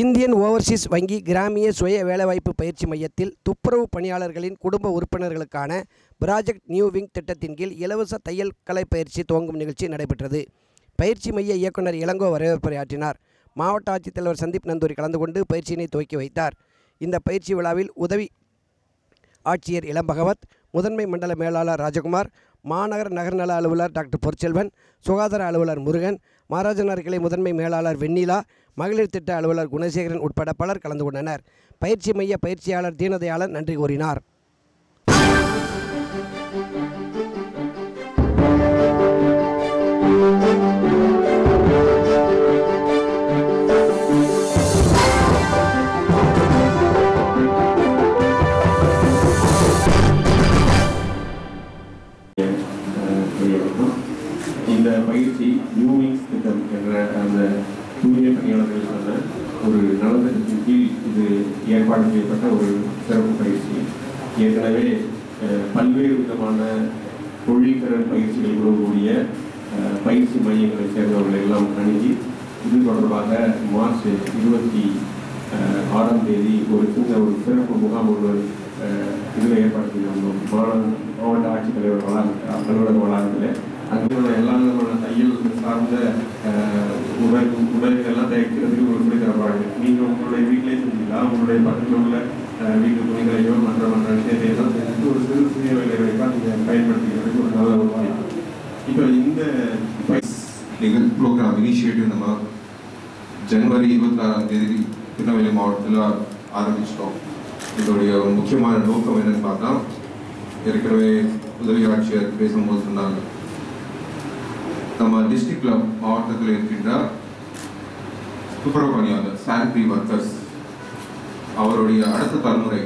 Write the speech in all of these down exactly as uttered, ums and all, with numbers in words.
Indian Overseas வங்கி கிராமிய சுய வேலைவாய்ப்பு பயிற்சி மையத்தில் துப்புரவு பணியாளர்களின் குடும்ப உறுப்பினர்களுக்கான ப்ராஜெக்ட் நியூ விங் திட்டத்தின் கீழ் இலவச தையல் கலை பயிற்சி துவங்கும் நிகழ்ச்சி நடைபெற்றது. பயிற்சி மைய இயக்குனர் இளங்கோ வரவேற்புரையாற்றினார். மாவட்ட ஆட்சித்தலைவர் சந்தீப் நந்தூரி கலந்து கொண்டு பயிற்சியினை துவக்கி வைத்தார். இந்த பயிற்சி விழாவில் உதவி ஆட்சியர் இளம்பகவத், முதன்மை மண்டல மேலாளர் ராஜகுமார், மாநகர நகர்நல அலுவலர் டாக்டர் பொற்செல்வன், சுகாதார அலுவலர் முருகன், மகாராஜனார் கிளை முதன்மை மேலாளர் வெண்ணிலா, மகளிர் திட்ட அலுவலர் குணசேகரன் உட்பட பலர் கலந்து கொண்டனர். பயிற்சி மைய பயிற்சியாளர் தீனதயாளன் நன்றி கூறினார். இந்த பயிற்சி நியூ விங்ஸ் திட்டம் என்ற அந்த தூய்மை பணியாளர்களுக்கான ஒரு நலத்திட்டத்தின் கீழ் இது ஏற்பாடு செய்யப்பட்ட ஒரு சிறப்பு பயிற்சி. ஏற்கனவே பல்வேறு விதமான தொழில்திறன் பயிற்சிகள் கூடிய பயிற்சி மையங்களை சேர்ந்தவர்கள் எல்லாம் அணுகி இது தொடர்பாக மார்ச் இருபத்தி ஆறாம் தேதி ஒரு சின்ன ஒரு சிறப்பு முகாம் ஒன்று இதில் ஏற்பாடு செய்திருந்தோம். மாவட்ட ஆட்சித்தலைவர் வளாக அலுவலக வளாகத்தில் அங்கே எல்லா விதமான தையல் சார்ந்த உடல் உடல்கள்லாம் தைக்கிறதுக்கு ஒரு சொல்லி தரப்பாங்க. நீங்கள் உங்களுடைய வீட்டிலே செஞ்சுக்கலாம். உங்களுடைய பக்கத்தில் உள்ள வீட்டு துணிகளையோ மற்ற மற்ற விஷயத்தையெல்லாம் செஞ்சு ஒரு சிறு சிறிய வேலை வாய்ப்பாக நீங்கள் பயன்படுத்திக்கிறதுக்கு ஒரு நல்ல ஒரு வாய்ப்பு. இப்போ இந்த லீகல் ப்ரோக்ராம் இனிஷியேட்டிவ் நம்ம ஜனவரி இருபத்தி ஆறாம் தேதி திருநெல்வேலி மாவட்டத்தில் ஆரம்பிச்சிட்டோம். இதோடைய ஒரு முக்கியமான நோக்கம் என்னன்னு பார்த்தா, ஏற்கனவே உதவி ஆட்சியர் பேசும்போது சொன்னாங்க, நம்ம டிஸ்ட்ரிக்ட்ல மாவட்டத்தில் இருக்கின்ற துப்புரவு பணியாளர் சானிட்டரி ஒர்க்கர்ஸ் அவருடைய அடுத்த தலைமுறை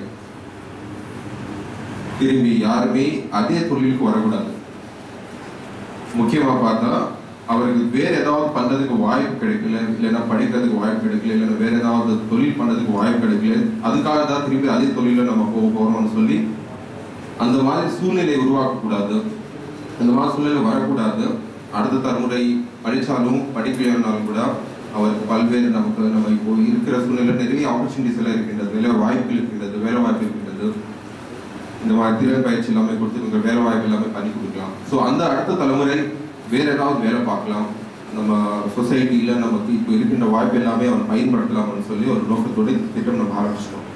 திரும்பி யாருமே அதே தொழிலுக்கு வரக்கூடாது. முக்கியமா பார்த்தா அவருக்கு வேற ஏதாவது பண்றதுக்கு வாய்ப்பு கிடைக்கல, இல்லைன்னா படிக்கிறதுக்கு வாய்ப்பு கிடைக்கல, இல்லைன்னா வேற ஏதாவது தொழில் பண்றதுக்கு வாய்ப்பு கிடைக்கல, அதுக்காக தான் திரும்பி அதே தொழில நம்ம போக போறோம்னு சொல்லி அந்த மாதிரி சூழ்நிலை உருவாக்கக்கூடாது. அந்த மாதிரி சூழ்நிலை வரக்கூடாது. அடுத்த தலைமுறை படித்தாலும் படிக்கலைன்னாலும் கூட அவருக்கு பல்வேறு நமக்கு நம்ம இப்போ இருக்கிற சூழ்நிலை நிறைய ஆப்பர்ச்சுனிட்டிஸ் எல்லாம் இருக்கின்றது, வேலை வாய்ப்புகள் இருக்கின்றது, வேலை வாய்ப்பு இருக்கின்றது. இந்த மாதிரி திறன் பயிற்சி எல்லாமே கொடுத்து நீங்கள் வேலை வாய்ப்பு எல்லாமே பண்ணி கொடுக்கலாம். ஸோ அந்த அடுத்த தலைமுறை வேற ஏதாவது வேலை பார்க்கலாம், நம்ம சொசைட்டியில் நமக்கு இப்போ இருக்கின்ற வாய்ப்பு எல்லாமே அவன் பயன்படுத்தலாம்னு சொல்லி ஒரு நோக்கத்தோடு திட்டம் நம்ம ஆரம்பிச்சிட்டோம்.